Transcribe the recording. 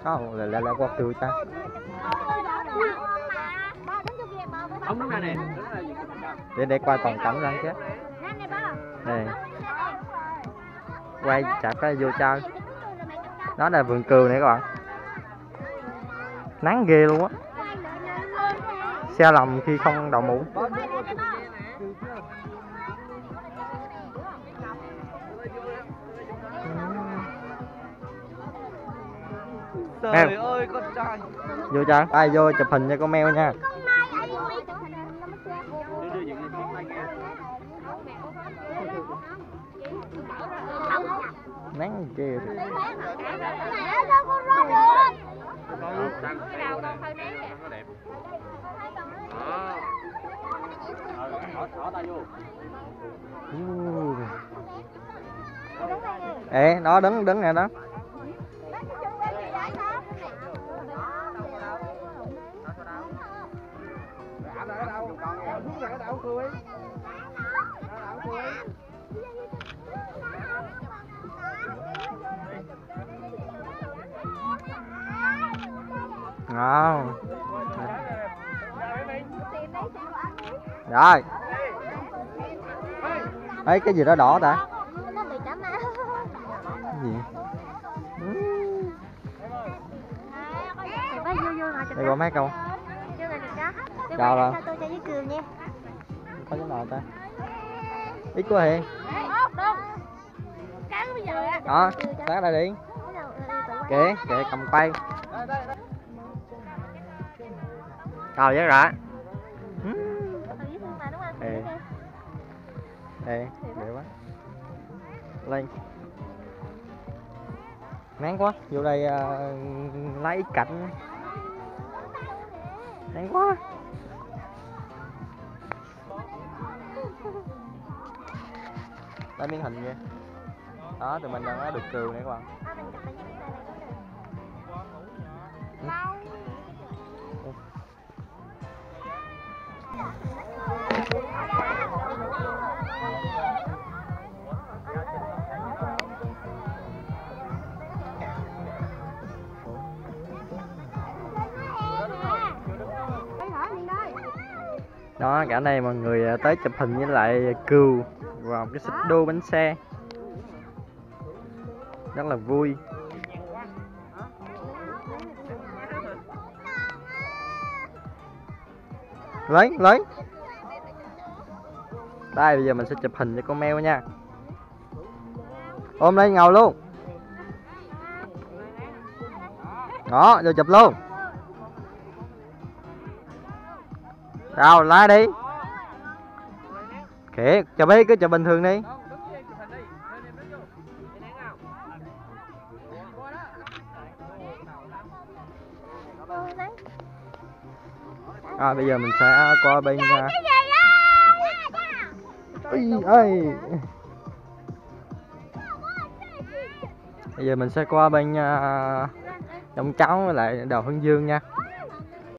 Không, là qua kêu cha. Ông đứng đây nè. Để quay toàn cảnh lên chứ. Này. Quay chặt cái vô chơi. Đó là vườn cừu này các bạn. Nắng ghê luôn á. Xe lầm khi không đội mũ. Trời ơi con trai. Vô chơi, ai vô chụp hình cho con mèo nha. Nắng kia. Ê, nó đứng nè đó. Ngon. Rồi. Ấy cái gì đó đỏ ta? Cái gì? Đây có mấy câu. Chào rồi. Có cái nào ta? Ít quá Hiền. Đó, tác đây đi. Kệ cầm quay. Rồi vậy rồi. Ê, đẹp quá. Lên. Nắng quá, vô đây lấy cảnh. Nắng quá. Lấy miếng hình kia. Đó, tụi mình đang ở được cừu này các bạn. Đó, cả đây mọi người tới chụp hình với lại cừu và một cái xích đu bánh xe rất là vui. Lấy đây, bây giờ mình sẽ chụp hình cho con mèo nha. Ôm lên ngầu luôn. Đó, vô chụp luôn. Rồi, lái đi. Kìa, chụp đi, cứ chụp bình thường đi. Rồi, bây giờ mình sẽ qua bên bây giờ mình sẽ qua bên Đông Cháu với lại Đào Hưng Dương nha.